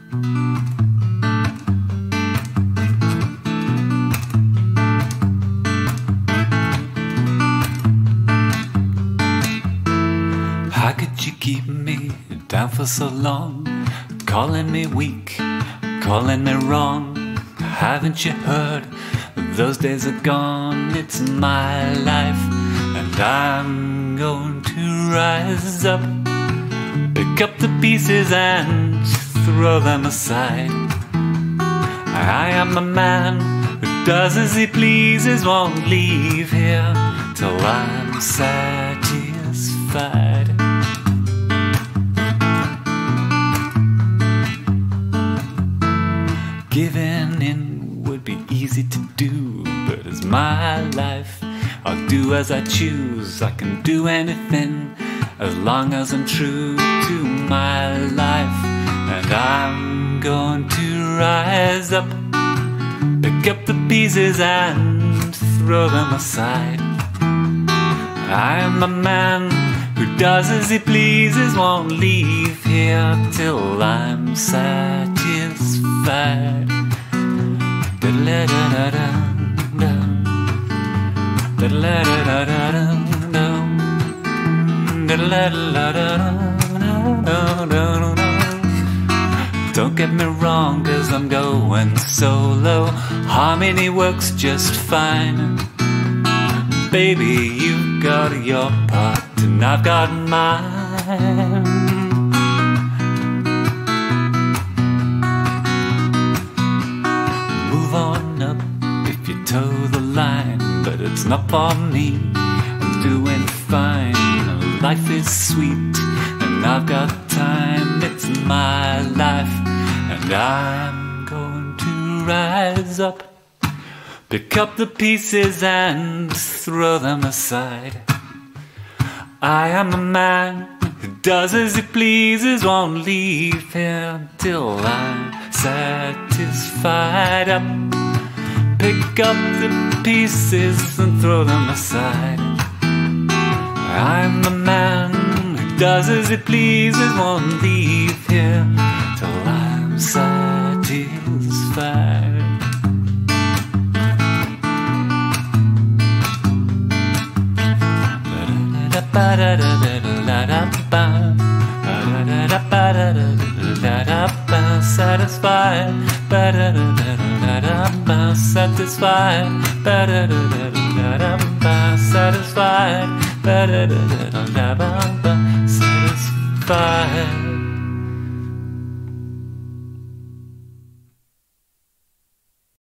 How could you keep me down for so long? Calling me weak, calling me wrong. Haven't you heard? Those days are gone. It's my life, and I'm going to rise up, pick up the pieces and throw them aside. I am a man who does as he pleases, won't leave here till I'm satisfied. Giving in would be easy to do, but it's my life. I'll do as I choose. I can do anything as long as I'm true to my life. And I'm going to rise up, pick up the pieces and throw them aside. I am a man who does as he pleases, won't leave here till I'm satisfied. Don't get me wrong, 'cause I'm going solo. Harmony works just fine. Baby, you've got your part and I've got mine. Move on up if you toe the line, but it's not for me. I'm doing fine. Life is sweet and I've got time. It's my life and I'm going to rise up, pick up the pieces and throw them aside. I am a man who does as he pleases, won't leave here till I'm satisfied. Up, pick up the pieces and throw them aside. I'm a man who does as he pleases, won't leave here till I'm satisfied. Satisfied, satisfied, satisfied, satisfied.